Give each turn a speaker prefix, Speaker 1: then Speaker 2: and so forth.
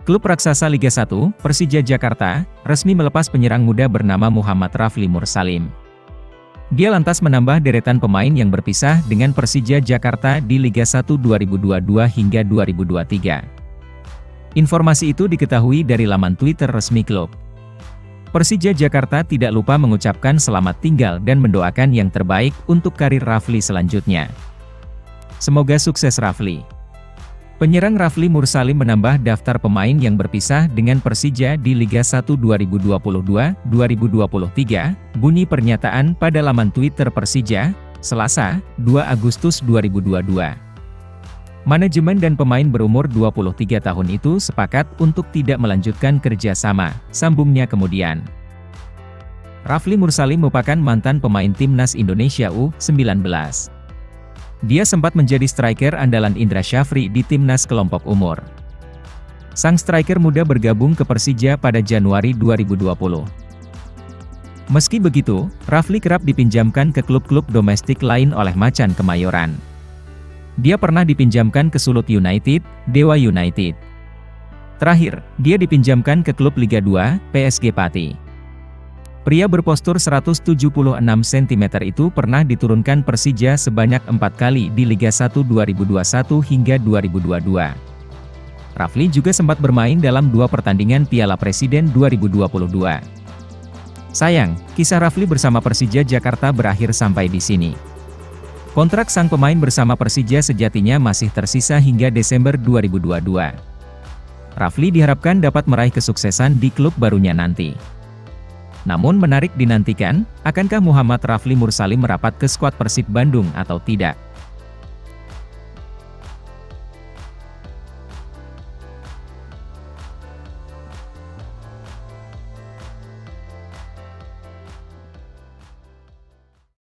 Speaker 1: Klub raksasa Liga 1, Persija Jakarta, resmi melepas penyerang muda bernama Muhammad Rafli Mursalim. Dia lantas menambah deretan pemain yang berpisah dengan Persija Jakarta di Liga 1 2022 hingga 2023. Informasi itu diketahui dari laman Twitter resmi klub. Persija Jakarta tidak lupa mengucapkan selamat tinggal dan mendoakan yang terbaik untuk karir Rafli selanjutnya. Semoga sukses Rafli. Penyerang Rafli Mursalim menambah daftar pemain yang berpisah dengan Persija di Liga 1 2022-2023, bunyi pernyataan pada laman Twitter Persija, Selasa, 2 Agustus 2022. Manajemen dan pemain berumur 23 tahun itu sepakat untuk tidak melanjutkan kerjasama, sambungnya kemudian. Rafli Mursalim merupakan mantan pemain Timnas Indonesia U19. Dia sempat menjadi striker andalan Indra Syafri di Timnas kelompok umur. Sang striker muda bergabung ke Persija pada Januari 2020. Meski begitu, Rafli kerap dipinjamkan ke klub-klub domestik lain oleh Macan Kemayoran. Dia pernah dipinjamkan ke Sulut United, Dewa United. Terakhir, dia dipinjamkan ke klub Liga 2, PSG Pati. Pria berpostur 176 cm itu pernah diturunkan Persija sebanyak 4 kali di Liga 1 2021 hingga 2022. Rafli juga sempat bermain dalam 2 pertandingan Piala Presiden 2022. Sayang, kisah Rafli bersama Persija Jakarta berakhir sampai di sini. Kontrak sang pemain bersama Persija sejatinya masih tersisa hingga Desember 2022. Rafli diharapkan dapat meraih kesuksesan di klub barunya nanti. Namun menarik dinantikan, akankah Muhammad Rafli Mursalim merapat ke skuad Persib Bandung atau tidak?